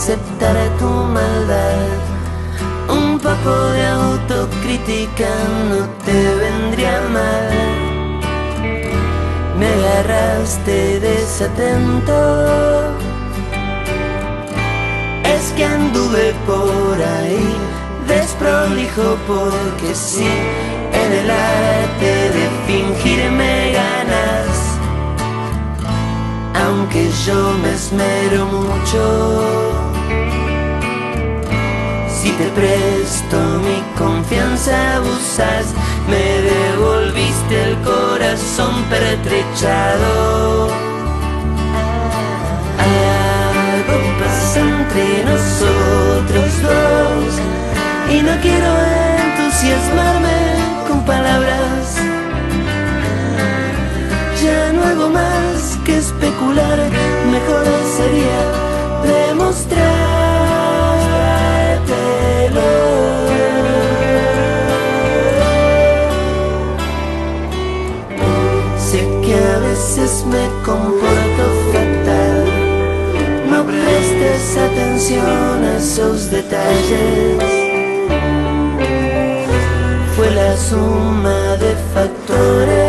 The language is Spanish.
aceptar tu maldad. Un poco de autocrítica no te vendría mal. Me agarraste desatento, es que anduve por ahí desprolijo porque sí, en el arte de fingir me ganas. Aunque yo me esmero mucho, si te presto mi confianza abusas. Me devolviste el corazón pertrechado. Algo pasa entre nosotros dos y no quiero entusiasmarme con palabras. Ya no hago más que especular, mejor sería demostrártelo. Sé que a veces me comporto fatal, no prestes atención a esos detalles. Fue la suma de factores